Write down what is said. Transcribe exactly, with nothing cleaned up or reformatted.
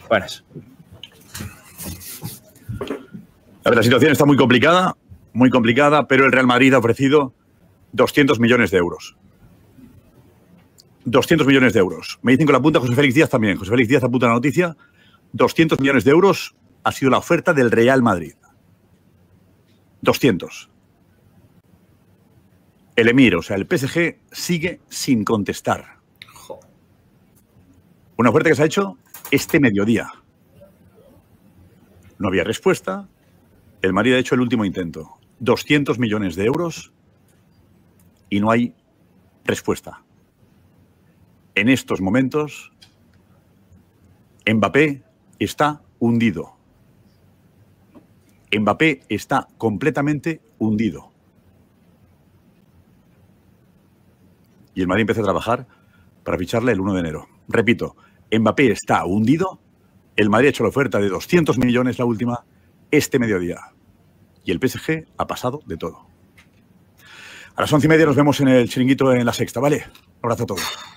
Buenas. A ver, la situación está muy complicada, muy complicada, pero el Real Madrid ha ofrecido doscientos millones de euros. doscientos millones de euros. Me dicen con la punta José Félix Díaz también. José Félix Díaz apunta la noticia. doscientos millones de euros ha sido la oferta del Real Madrid. doscientos. El Emir, o sea, el P S G, sigue sin contestar. Una oferta que se ha hecho este mediodía. No había respuesta. El Madrid ha hecho el último intento. doscientos millones de euros y no hay respuesta. En estos momentos, Mbappé está hundido. Mbappé está completamente hundido. Y el Madrid empieza a trabajar para ficharle el uno de enero. Repito, Mbappé está hundido. El Madrid ha hecho la oferta de doscientos millones, la última, este mediodía. Y el P S G ha pasado de todo. A las once y media nos vemos en el Chiringuito en La Sexta, ¿vale? Un abrazo a todos.